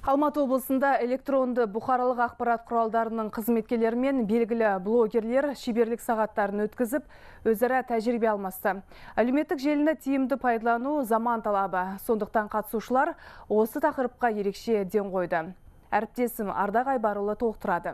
Алматы облысында электронды бұқаралық ақпарат құралдарының қызметкерлері мен белгілі блогерлер шеберлік сағаттарын өткізіп, өзара тәжірибе алмасты. Әлеуметтік желіні тиімді пайдалану заман талабы. Сондықтан қатысушылар осы тақырыпқа ерекше ден қойды. Әріптесім Ардақ Айбарұлы толықтырады.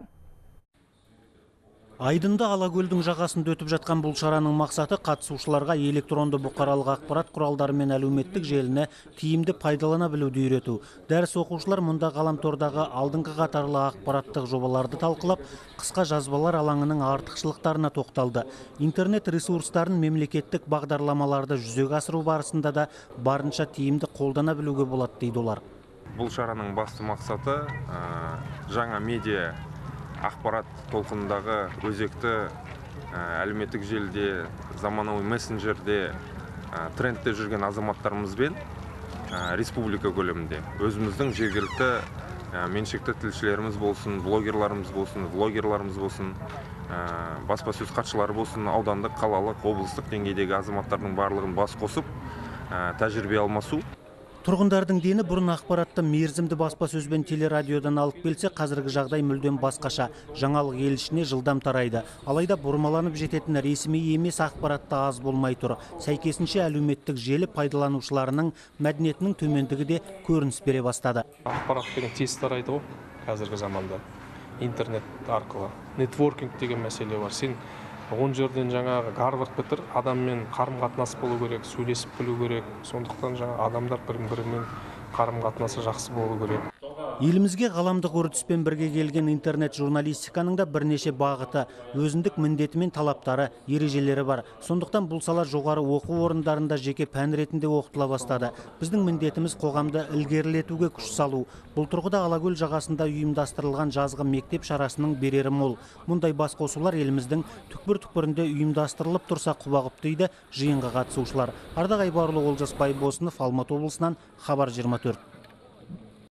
Айдында Алакөлдің жағасында өтіп жатқан бұл шараның мақсаты қатысушыларға электронды бұқаралық ақпарат құралдары мен әлеуметтік желіні тиімді пайдалана білуді үйрету. Дәріс оқушылар мұнда ғаламтордағы алдыңғы қатарлы ақпараттық жобаларды талқылап, қысқа жазбалар алаңының артықшылықтарына тоқталды. Интернет ресурстарын мемлекеттік бағдарламаларды жүзеге асыру барысында да барынша тиімді қолдана білуге болады дейді олар. Бұл шараның басты мақсаты жаңа медиа ақпарат толқынындағы өзекті әлеуметтік желіде, заманауи мессенджерде, трендте жүрген азаматтарымызбен республика көлемінде өзіміздің жергілікті меншікті тілшілеріміз болсын, блогерларымыз болсын, баспасөз хатшылары болсын, аудандық, қалалық, облыстық деңгейдегі азаматтардың барлығын бас қосып тәжірибе алмасу. Тұрғындардың дені бұрын ақпаратты мерзімді баспасөзбен телерадиодан алып келсе, қазіргі жағдай мүлдем басқаша. Жаңалық ел ішіне жылдам тарайды. Алайда бұрмаланып жететін ресми емес ақпаратты аз болмай тұр. Сәйкесінше әлеуметтік желі пайдаланушыларының мәдениетінің төмендігі де көрініс бере бастады. Ақпарат деген тез тарайды ғой, қазіргі заманда. Интернет арқылы. Нетворкинг деген мәселе бар. Сен 10 жерден жаңағы Гарвард бітір, адаммен қарым-қатынас болу керек, сөйлесіп білу керек. Сондықтан адамдар бірін-бірімен қарым-қатынасы жақсы болу керек. Елімізге ғаламдық үрдіспен бірге келген интернет журналистиканың да бірнеше бағыты, өзіндік міндеті мен талаптары, ережелері бар. Сондықтан бұл сала жоғары оқу орындарында жеке пән ретінде оқытыла бастады. Біздің міндетіміз қоғамды ілгерілетуге күш салу. Бұл тұрғыда Алакөл жағасында ұйымдастырылған жазғы мектеп шарасының берері мол. Мұндай бас қосулар еліміздің түкпір-түкпірінде ұйымдастырылып тұрса құба-құп дейді жиынға қатысушылар. Ардақ Айбарұлы, Олжас Байбосынов, Алматы облысынан, Хабар 24.